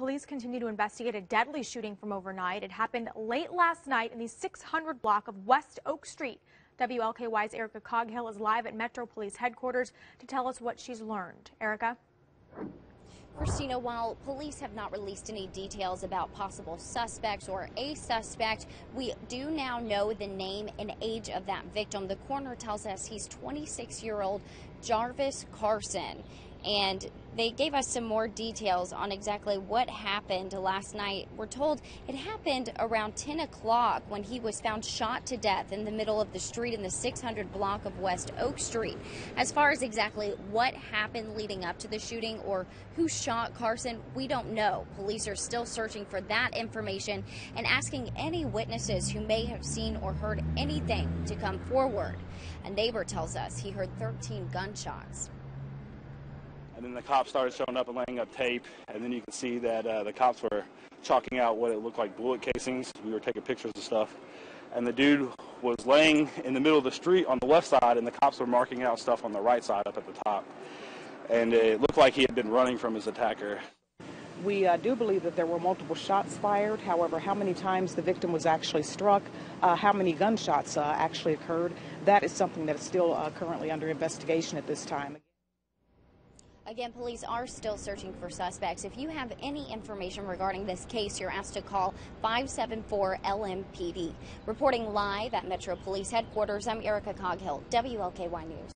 Police continue to investigate a deadly shooting from overnight. It happened late last night in the 600 block of West Oak Street. WLKY's Erica Coghill is live at Metro Police headquarters to tell us what she's learned. Erica? Christina, while police have not released any details about possible suspects or a suspect, we do now know the name and age of that victim. The coroner tells us he's 26-year-old Jarvis Carson. And they gave us some more details on exactly what happened last night. We're told it happened around 10 o'clock when he was found shot to death in the middle of the street in the 600 block of West Oak Street. As far as exactly what happened leading up to the shooting or who shot Carson, we don't know. Police are still searching for that information and asking any witnesses who may have seen or heard anything to come forward. A neighbor tells us he heard 13 gunshots. And then the cops started showing up and laying up tape, and then you can see that the cops were chalking out what it looked like bullet casings. We were taking pictures of stuff, and the dude was laying in the middle of the street on the left side, and the cops were marking out stuff on the right side up at the top. And it looked like he had been running from his attacker. We do believe that there were multiple shots fired. However, how many times the victim was actually struck, how many gunshots actually occurred, that is something that is still currently under investigation at this time. Again, police are still searching for suspects. If you have any information regarding this case, you're asked to call 574-LMPD. Reporting live at Metro Police Headquarters, I'm Erica Coghill, WLKY News.